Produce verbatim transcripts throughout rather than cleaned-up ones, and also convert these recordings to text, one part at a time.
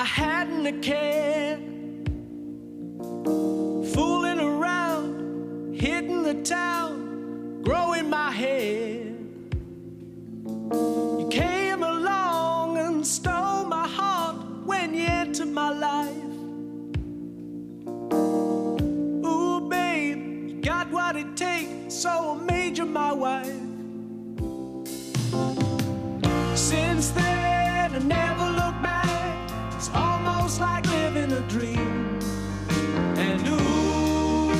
I hadn't a care, fooling around, hitting the town, growing my hair. You came along and stole my heart when you entered my life. Ooh, babe, you got what it takes, so I made you my wife. Since then, I never look back. It's almost like living a dream. And ooh,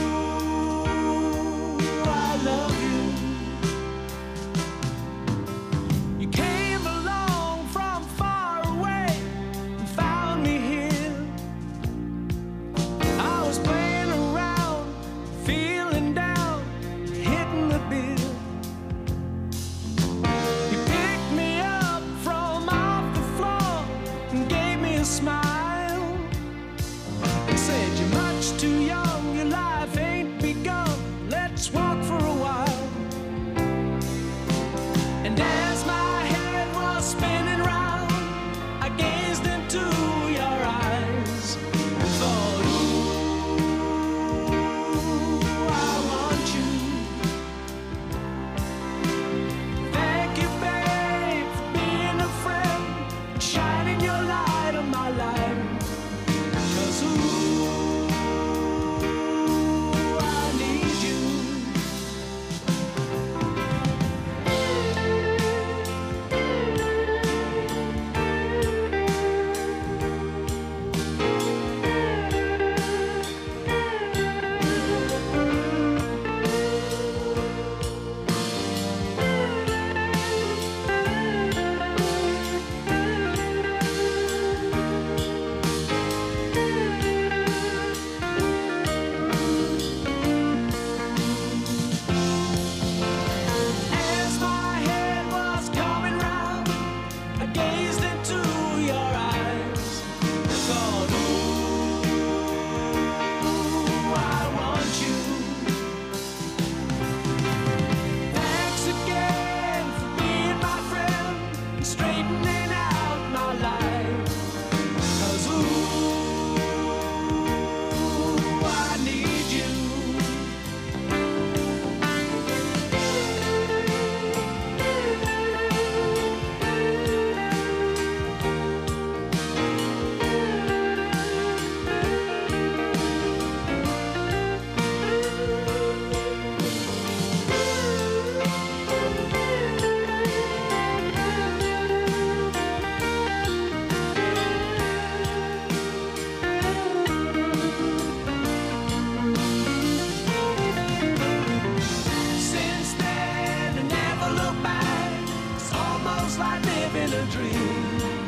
I love you. You came along from far away and found me here. I was playing around, feeling down, hitting the bill. Smile and said, you're much too young, your life ain't begun, let's walk for a while. And as my head was spinning round, I gazed into your eyes and thought, ooh, I want you. Thank you, babe, for being a friend, shining your light my life, 'cause ooh, I need you. Like living a dream.